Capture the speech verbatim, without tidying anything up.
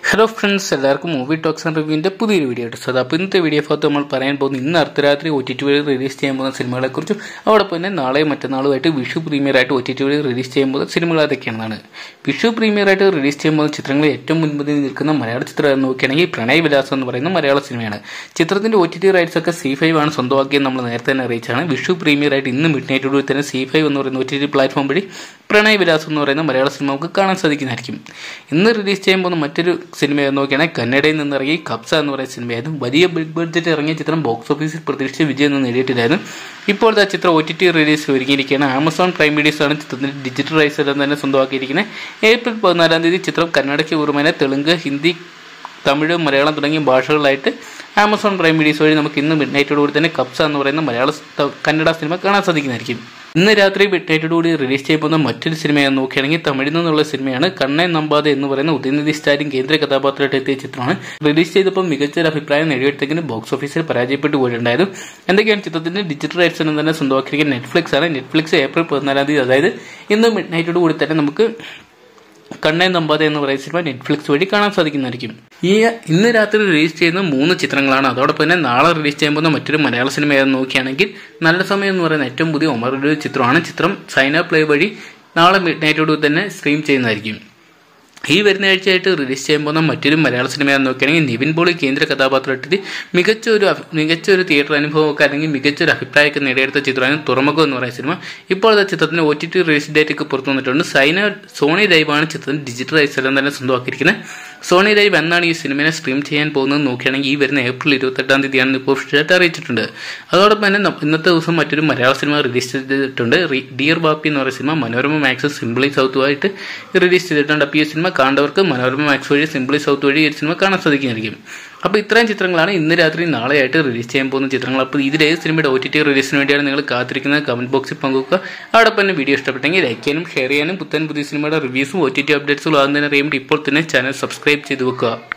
Hello friends, എല്ലാവർക്കും movie talks and റിവ്യൂവിന്റെ പുതിയൊരു വീഡിയോ ആയിട്ട് സ്വാഗതം. അപ്പോൾ ഇന്നത്തെ വീഡിയോ ഭാഗത്ത് നമ്മൾ പറയാൻ പോകുന്നത് ഇന്ന് അർദ്ധരാത്രി ഒ ടി ടി വഴി റിലീസ് ചെയ്യാൻ പോകുന്ന സിനിമകളെക്കുറിച്ചും അതോടൊപ്പം തന്നെ നാളെയും മറ്റന്നാളുമായിട്ട് വിഷു പ്രീമിയർ ആയിട്ട് ഒ ടി ടി വഴി റിലീസ് ചെയ്യാൻ പോകുന്ന സിനിമകൾ അതൊക്കെയാണെന്നാണ്. വിഷു പ്രീമിയർ ആയിട്ട് റിലീസ് ചെയ്യാൻ പോകുന്ന ചിത്രങ്ങളിൽ ഏറ്റവും മുൻപന്തിയിൽ നിൽക്കുന്ന മലയാള ചിത്രം എന്ന് നോക്കുകയാണെങ്കിൽ പ്രണയ വിലാസം എന്ന് പറയുന്ന മലയാള സിനിമയാണ്. ചിത്രത്തിന്റെ ഒ ടി ടി റൈറ്റ്സ് ഒക്കെ സി ഫൈവ് ആണ് സ്വന്തമാക്കിയെന്ന് നമ്മൾ നേരത്തെ തന്നെ അറിയിച്ചാണ്. വിഷു പ്രീമിയർ ആയിട്ട് ഇന്ന് മിഡ് നൈറ്റോടുകൂടി തന്നെ സി ഫൈവ് എന്ന് പറയുന്ന ഒ ടി ടി പ്ലാറ്റ്ഫോം വഴി പ്രണയ വിലാസം എന്ന് പറയുന്ന മലയാള സിനിമ നമുക്ക് കാണാൻ സാധിക്കുന്നതായിരിക്കും. ഇന്ന് റിലീസ് ചെയ്യാൻ പോകുന്ന മറ്റൊരു സിനിമ എന്ന് നോക്കിയാണെങ്കിൽ കന്നഡയിൽ നിന്നിറങ്ങി കബ്സ എന്ന് പറയുന്ന സിനിമയായിരുന്നു. വലിയ ബിഗ് ബഡ്ജറ്റ് ഇറങ്ങിയ ചിത്രം ബോക്സ് ഓഫീസിൽ പ്രതീക്ഷിച്ച വിജയം ഒന്നും നേടിയിട്ടില്ലായിരുന്നു. ഇപ്പോഴത്തെ ആ ചിത്രം ഒ ടി ടി റിലീസ് ഒരുങ്ങിയിരിക്കുകയാണ്. ആമസോൺ പ്രൈം വീഡിയോസ് ആണ് ചിത്രത്തിന്റെ ഡിജിറ്റൽ റൈറ്റ്സ് എല്ലാം തന്നെ സ്വന്തമാക്കിയിരിക്കുന്നത്. ഏപ്രിൽ പതിനാലാം തീയതി ചിത്രം കന്നഡയ്ക്ക് പുറമെ തെലുങ്ക്, ഹിന്ദി, തമിഴ്, മലയാളം തുടങ്ങിയ ഭാഷകളിലായിട്ട് ആമസോൺ പ്രൈം വീഡിയോസ് വഴി നമുക്ക് ഇന്ന് മിഡ് നൈറ്റോടുകൂടി തന്നെ കബ്സ എന്ന് പറയുന്ന മലയാള കന്നഡ സിനിമ കാണാൻ സാധിക്കുന്നതായിരിക്കും. ഇന്ന് രാത്രി മിഡ് നൈറ്റോടുകൂടി റിലീസ് ചെയ്യപ്പെടുന്ന മറ്റൊരു സിനിമയെന്ന് നോക്കുകയാണെങ്കിൽ തമിഴിൽ നിന്നുള്ള സിനിമയാണ് കണ്ണൻ നമ്പാതെ എന്ന് പറയുന്ന ഉദയനിധി സ്റ്റാലിൻ കേന്ദ്ര കഥാപാത്രമായിട്ട് എത്തിയ ചിത്രമാണ്. റിലീസ് ചെയ്തപ്പോൾ മികച്ചൊരു അഭിപ്രായം നേടിയെടുത്തെങ്കിലും ബോക്സ് ഓഫീസിൽ പരാജയപ്പെട്ടു പോയിട്ടുണ്ടായിരുന്നു. എന്തൊക്കെയാണ് ചിത്രത്തിന്റെ ഡിജിറ്റൽ റൈറ്റ്സ് എന്ന് തന്നെ സ്വന്തമാക്കിയിരിക്കുന്ന നെറ്റ്ഫ്ലിക്സ് ആണ്. നെറ്റ്ഫ്ലിക്സ് ഏപ്രിൽ പതിനാലാം തീയതി അതായത് ഇന്ന് മിഡ് നൈറ്റോടുകൂടി തന്നെ നമുക്ക് കണ്ണൻ നമ്പാതെ എന്ന് പറയുന്ന സിനിമ നെറ്റ്ഫ്ലിക്സ് വഴി കാണാൻ സാധിക്കുന്നതായിരിക്കും. ഈ ഇന്ന് രാത്രി റിലീസ് ചെയ്യുന്ന മൂന്ന് ചിത്രങ്ങളാണ്. അതോടൊപ്പം തന്നെ നാളെ റിലീസ് ചെയ്യാൻ പോകുന്ന മറ്റൊരു മലയാള സിനിമ ഏതെന്ന് നോക്കുകയാണെങ്കിൽ നല്ല സമയം എന്ന് പറയുന്ന ഏറ്റവും പുതിയ ഒമറുടെ ഒരു ചിത്രമാണ്. ചിത്രം സൈന പ്ലേ വഴി നാളെ മിഡ് നൈറ്റോട് തന്നെ സ്ട്രീം ചെയ്യുന്നതായിരിക്കും. ഈ വരുന്ന ആഴ്ചയായിട്ട് റിലീസ് ചെയ്യാൻ പോകുന്ന മറ്റൊരു മലയാള സിനിമയാണെന്ന് നോക്കുകയാണെങ്കിൽ നിവിൻ പോളി കേന്ദ്ര കഥാപാത്രത്തിൽ മികച്ച ഒരു മികച്ച ഒരു തിയേറ്റർ അനുഭവമൊക്കെ അല്ലെങ്കിൽ മികച്ചൊരു അഭിപ്രായമൊക്കെ നേടിയെടുത്ത ചിത്രമാണ് തുറമുഖം എന്ന് പറയുന്ന സിനിമ. ഇപ്പോഴത്തെ ചിത്രത്തിന് O T T release date ഒക്കെ പുറത്തു വന്നിട്ടുണ്ട്. സൈന സോണി ലൈവാണ് ചിത്രത്തിന് ഡിജിറ്റൽ റൈറ്റ്സ് എല്ലാം തന്നെ സ്വന്തമാക്കിയിരിക്കുന്നത്. സോണി ലൈവ് എന്നാണ് ഈ സിനിമയെ സ്ട്രീം ചെയ്യാൻ പോകുന്നത് നോക്കുകയാണെങ്കിൽ ഈ വരുന്ന ഏപ്രിൽ ഇരുപത്തെട്ടാം തീയതിയാണ് ഇപ്പോൾ ഒഫീഷ്യലായിട്ട് അറിയിച്ചിട്ടുണ്ട്. അതോടൊപ്പം തന്നെ ഇന്നത്തെ ദിവസം മറ്റൊരു മലയാള സിനിമ റിലീസ് ചെയ്തിട്ടുണ്ട്. ഡിയർ ബാപ്പി എന്ന് പറയുന്ന സിനിമ മനോരമ മാക്സ് സിംപ്ലി സൗത്തുമായിട്ട് റിലീസ് ചെയ്തിട്ടുണ്ട്. അപ്പോൾ ഈ സിനിമ കാണേണ്ടവർക്ക് മനോരമ മാക്സ് വഴി സിംപ്ലി സൗത്ത് വഴി ഈ സിനിമ കാണാൻ സാധിക്കുന്നതായിരിക്കും. അപ്പോൾ ഇത്രയും ചിത്രങ്ങളാണ് ഇന്ന് രാത്രി നാളെയായിട്ട് റിലീസ് ചെയ്യാൻ പോകുന്ന ചിത്രങ്ങൾ. അപ്പോൾ ഇതിലേത് സിനിമയുടെ ഒ ടി ടി റിലീസിന് വേണ്ടിയാണ് നിങ്ങൾ കാത്തിരിക്കുന്നത് കമന്റ് ബോക്സിൽ പങ്കുവെക്കുക. അതോടൊപ്പം തന്നെ വീഡിയോ ഇഷ്ടപ്പെട്ടെങ്കിൽ ലൈക്ക് ചെയ്യാനും ഷെയർ ചെയ്യാനും പുത്തൻ പുതിയ സിനിമയുടെ റിവ്യൂസും ഒ ടി ടി അപ്ഡേറ്റ്സും ആകുന്നതിന് അറിയുമ്പോൾ ഇപ്പോൾ തന്നെ ചാനൽ സബ്സ്ക്രൈബ് ചെയ്ത് വെക്കുക.